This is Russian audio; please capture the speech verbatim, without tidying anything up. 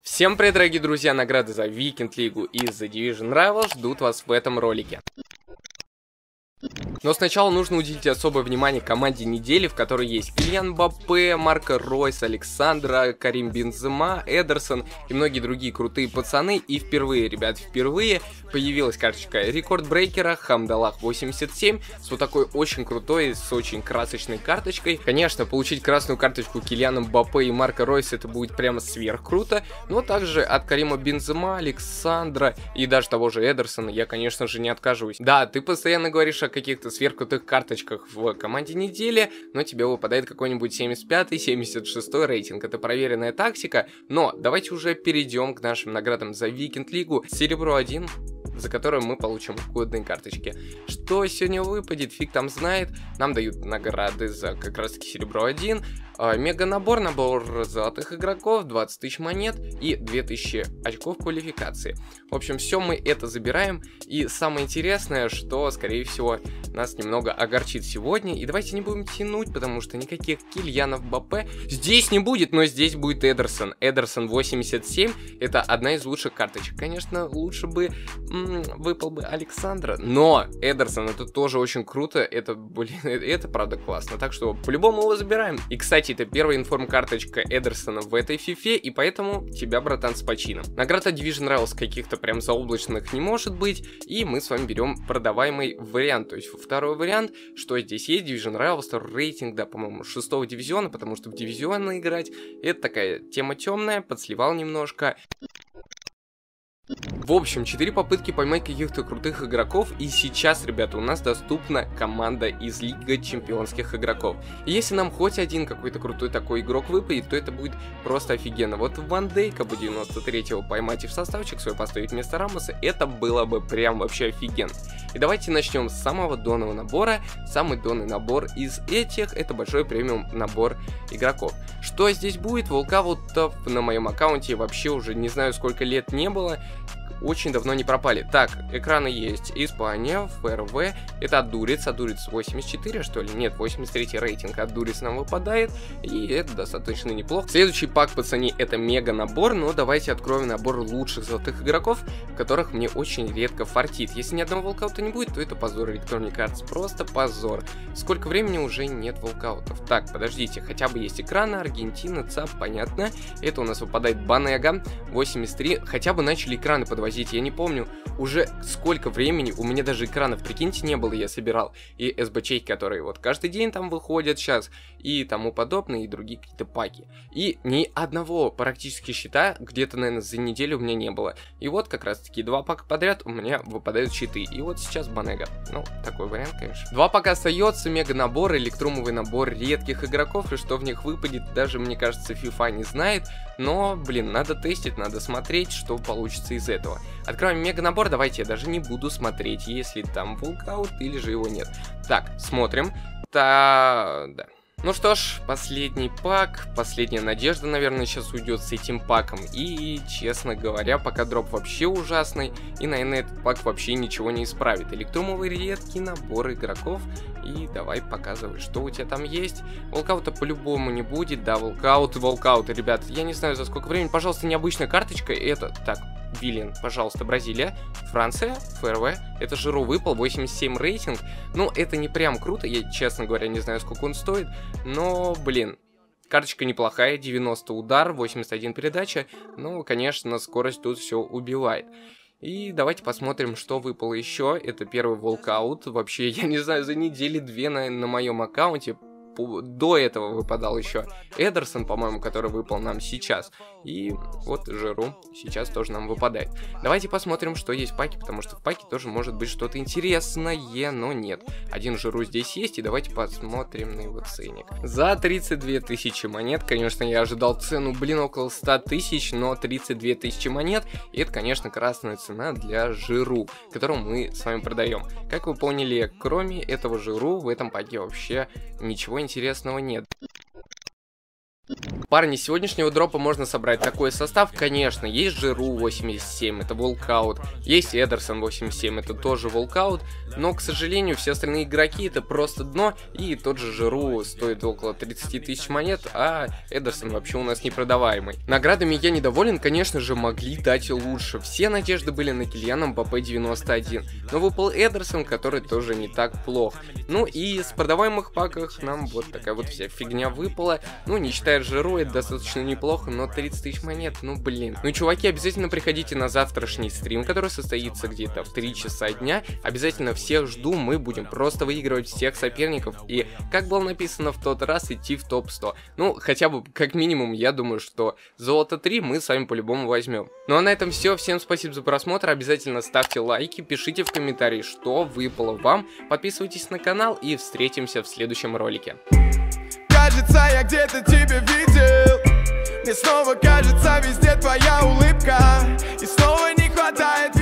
Всем привет, дорогие друзья! Награды за Weekend League и за Division Rivals ждут вас в этом ролике. Но сначала нужно уделить особое внимание команде недели, в которой есть Килиан Мбаппе, Марко Ройс, Александра, Карим Бензема, Эдерсон и многие другие крутые пацаны. И впервые, ребят, впервые появилась карточка рекордбрейкера Хамдаллах восемьдесят семь с вот такой очень крутой, с очень красочной карточкой. Конечно, получить красную карточку Килиана Мбаппе и Марко Ройса это будет прямо сверх круто, но также от Карима Бензема, Александра и даже того же Эдерсона я, конечно же, не откажусь. Да, ты постоянно говоришь о каких-то сверхкрутых карточках в команде недели, но тебе выпадает какой-нибудь семьдесят пятый семьдесят шестой рейтинг. Это проверенная тактика, но давайте уже перейдем к нашим наградам за Weekend League. Серебро один, за которое мы получим годные карточки. Что сегодня выпадет, фиг там знает. Нам дают награды за как раз таки серебро один. Мега набор, набор золотых игроков, двадцать тысяч монет и две тысячи очков квалификации. В общем, все мы это забираем. И самое интересное, что, скорее всего, нас немного огорчит сегодня. И давайте не будем тянуть, потому что никаких Кильянов Мбаппе здесь не будет, но здесь будет Эдерсон. Эдерсон восемьдесят семь, это одна из лучших карточек. Конечно, лучше бы м -м, выпал бы Александра, но Эдерсон это тоже очень круто. Это, блин, это правда классно. Так что по-любому его забираем. И, кстати, это первая информ-карточка Эдерсона в этой фифе, и поэтому тебя, братан, с почином. Награда Division Rivals каких-то прям заоблачных не может быть, и мы с вами берем продаваемый вариант. То есть второй вариант, что здесь есть Division Rivals, рейтинг, да, по-моему, шестого дивизиона, потому что в дивизионы играть это такая тема темная, подсливал немножко. В общем, четыре попытки поймать каких-то крутых игроков, и сейчас, ребята, у нас доступна команда из Лиги Чемпионских игроков. И если нам хоть один какой-то крутой такой игрок выпадет, то это будет просто офигенно. Вот Ван Дейка бы девяносто третьего поймать и в составчик свой поставить вместо Рамоса, это было бы прям вообще офигенно. И давайте начнем с самого донного набора. Самый донный набор из этих, это большой премиум набор игроков. Что здесь будет? Волкаутов на моем аккаунте вообще уже не знаю сколько лет не было. Очень давно не пропали. Так, экраны есть. Испания, ФРВ. Это Адурец. Адурец восемьдесят четыре, что ли? Нет, восемьдесят третий рейтинг. Адурец нам выпадает. И это достаточно неплохо. Следующий пак, пацаны, это мега набор. Но давайте откроем набор лучших золотых игроков, в которых мне очень редко фартит. Если ни одного волкаута не будет, то это позор Electronic Arts. Просто позор. Сколько времени уже нет волкаутов? Так, подождите. Хотя бы есть экраны. Аргентина, ЦАП, понятно. Это у нас выпадает Банега. восемьдесят три. Хотя бы начали экраны подвозить. Я не помню уже сколько времени, у меня даже экранов, прикиньте, не было, я собирал. И СБЧ, которые вот каждый день там выходят сейчас, и тому подобное, и другие какие-то паки. И ни одного практически счета где-то, наверное, за неделю у меня не было. И вот как раз таки два пака подряд у меня выпадают щиты. И вот сейчас Банега. Ну, такой вариант, конечно. Два пака остается, мега набор, электрумовый набор редких игроков, и что в них выпадет, даже, мне кажется, FIFA не знает. Но, блин, надо тестить, надо смотреть, что получится из этого. Откроем мега набор, давайте я даже не буду смотреть, если там волкаут или же его нет. Так, смотрим. Та... да. Ну что ж, последний пак, последняя надежда, наверное, сейчас уйдет с этим паком. И, честно говоря, пока дроп вообще ужасный, и, наверное, этот пак вообще ничего не исправит. Электрумовый редкий набор игроков. И давай показывай, что у тебя там есть. Волкаута по-любому не будет, да, волкаут, волкауты, ребят. Я не знаю, за сколько времени, пожалуйста, необычная карточка, это, так... Виллиан, пожалуйста, Бразилия, Франция, ФРВ, это Жиру выпал, восемьдесят семь рейтинг, ну, это не прям круто, я, честно говоря, не знаю, сколько он стоит, но, блин, карточка неплохая, девяносто удар, восемьдесят один передача, но, конечно, скорость тут все убивает. И давайте посмотрим, что выпало еще, это первый волкаут, вообще, я не знаю, за недели две на, на моем аккаунте. До этого выпадал еще Эдерсон, по-моему, который выпал нам сейчас. И вот Жиру сейчас тоже нам выпадает. Давайте посмотрим, что есть в паке, потому что в паке тоже может быть что-то интересное, но нет. Один Жиру здесь есть, и давайте посмотрим на его ценник. За тридцать две тысячи монет, конечно, я ожидал цену, блин, около ста тысяч, но тридцать две тысячи монет, и это, конечно, красная цена для Жиру, которую мы с вами продаем. Как вы поняли, кроме этого Жиру в этом паке вообще ничего интересного нет. Парни, с сегодняшнего дропа можно собрать такой состав, конечно, есть Жиру восемьдесят семь, это волкаут, есть Эдерсон восемьдесят семь, это тоже волкаут, но, к сожалению, все остальные игроки это просто дно, и тот же Жиру стоит около тридцати тысяч монет, а Эдерсон вообще у нас непродаваемый. Наградами я недоволен, конечно же, могли дать лучше, все надежды были на Кильяна Мбаппе девяносто один, но выпал Эдерсон, который тоже не так плох. Ну и с продаваемых паках нам вот такая вот вся фигня выпала, ну не считая Жиру, это достаточно неплохо, но тридцать тысяч монет, ну блин. Ну и чуваки, обязательно приходите на завтрашний стрим, который состоится где-то в три часа дня, обязательно всех жду, мы будем просто выигрывать всех соперников и, как было написано в тот раз, идти в топ сто. Ну, хотя бы, как минимум, я думаю, что золото три мы с вами по-любому возьмем. Ну а на этом все, всем спасибо за просмотр, обязательно ставьте лайки, пишите в комментарии, что выпало вам, подписывайтесь на канал и встретимся в следующем ролике. Кажется, я где-то тебя видел. Мне снова кажется, везде твоя улыбка. И снова не хватает